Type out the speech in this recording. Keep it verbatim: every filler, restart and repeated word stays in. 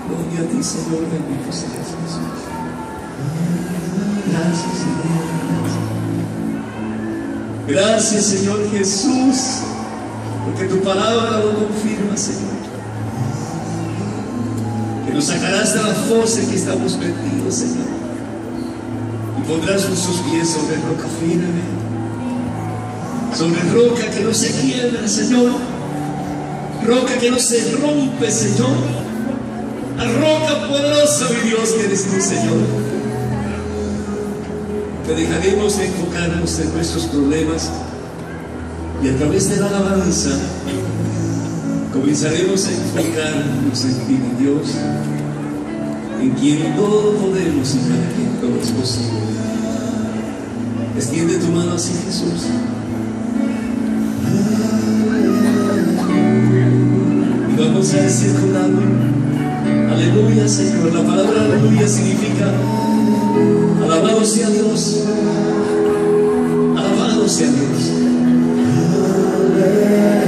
Gloria a ti, Señor, bendito seas, Jesús. Gracias, Señor. Gracias, Señor Jesús, porque tu palabra lo confirma, Señor. Que nos sacarás de la fosa en que estamos metidos, Señor, y pondrás nuestros pies sobre roca firme, sobre roca que no se quiebra, Señor, roca que no se rompe, Señor, la roca poderosa, mi Dios, que eres tú, Señor. Te dejaremos de enfocarnos en nuestros problemas y a través de la alabanza comenzaremos a enfocarnos en ti, mi Dios, en quien todo podemos y para quien todo es posible. Extiende tu mano así, Jesús. Y vamos a decir con alma, aleluya, Señor. La palabra aleluya significa alabado sea Dios, alabado sea Dios.